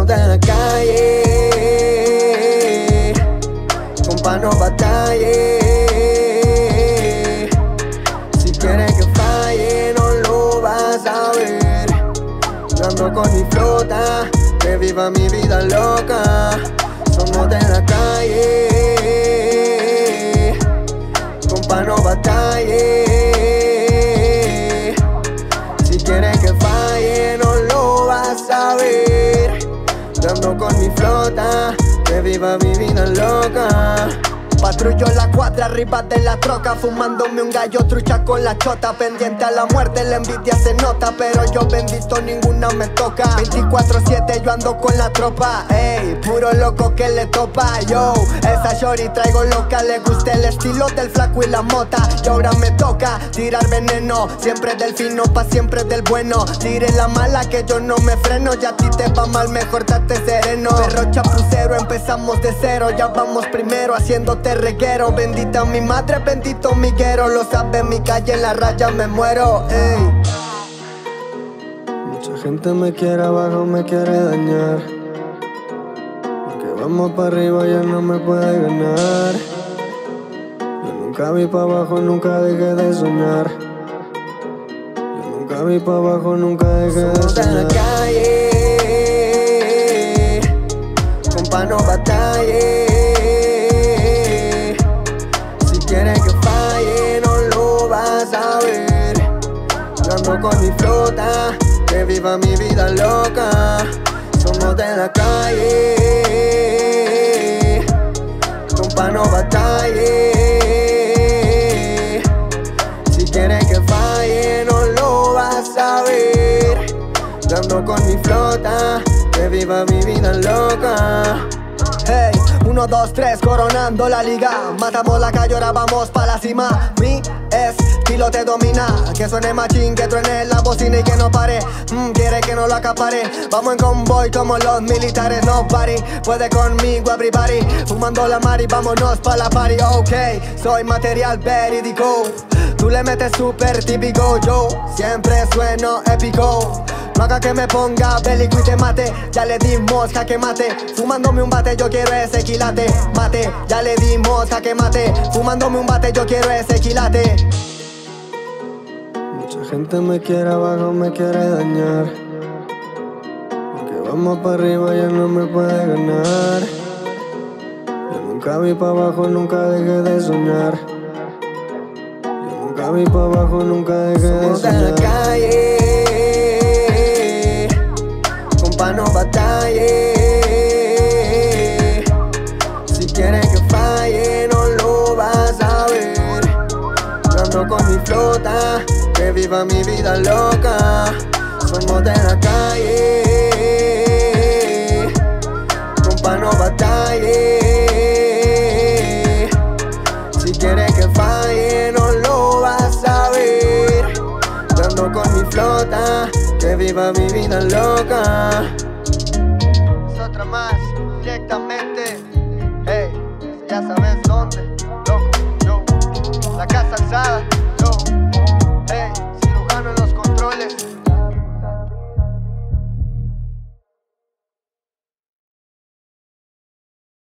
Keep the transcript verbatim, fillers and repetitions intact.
de la calle, compa, no batalle. Si quieres que falle, no lo vas a ver. Yo ando con mi flota, que viva mi vida loca. Somos de la calle, compa, no batalle. Si quieres que falle, no lo vas a ver. Yo ando con mi flota, que viva mi vida loca. Patrullo la cuadra arriba de la troca, fumándome un gallo trucha con la chota. Pendiente a la muerte, la envidia se nota, pero yo bendito ninguna me toca. veinticuatro siete yo ando con la tropa, ey, puro loco que le topa. Yo, esa shorty traigo loca, le gusta el estilo del flaco y la mota. Y ahora me toca tirar veneno, siempre del fino pa' siempre del bueno. Tire la mala que yo no me freno, ya a ti te va mal, mejor date sereno. Perro chapucero, empezamos de cero, ya vamos primero haciéndote reguero. Bendita mi madre, bendito mi guero. Lo sabe mi calle, en la raya me muero, ey. Mucha gente me quiere abajo, me quiere dañar, porque vamos para arriba ya no me puede ganar. Yo nunca vi para abajo, nunca dejé de soñar. Yo nunca vi para abajo, nunca dejé de soñar. Somos de la calle, compa, no batalle. Yo ando con mi flota, que viva mi vida loca. Somos de la calle, compa, no batalle. Si quieres que falle, no lo vas a ver. Yo ando con mi flota, que viva mi vida loca. Hey, uno, dos, tres, coronando la liga. Matamos la calle, ahora vamos pa' la cima. Mi estilo te domina, que suene machín, que truene la bocina y que no pare. mm, Quiere que no lo acapare. Vamos en convoy como los militares, no party. Puede conmigo everybody, fumando la mari, vámonos pa' la party. Ok, soy material verídico, tú le metes súper típico. Yo siempre sueno épico, no haga que me ponga bélico y te mate. Ya le dimos jaque mate, fumándome un bate, yo quiero ese quilate. Mate, ya le dimos jaque mate, fumándome un bate, yo quiero ese quilate. Mucha gente me quiere abajo, me quiere dañar, porque vamos para arriba ya no me puede ganar. Yo nunca vi para abajo, nunca dejé de soñar. Yo nunca vi para abajo, nunca dejé de soñar. Somos de la calle, compa, no batalle. Si quieres que falle, no lo vas a ver. Yo ando con mi flota, que viva mi vida loca. Somos de la calle, compa, no batalle. Si quieres que falle, no lo vas a ver. Yo ando con mi flota, que viva mi vida loca. Es otra más, directamente. Hey, ya sabes dónde, loco, yo, la casa alzada.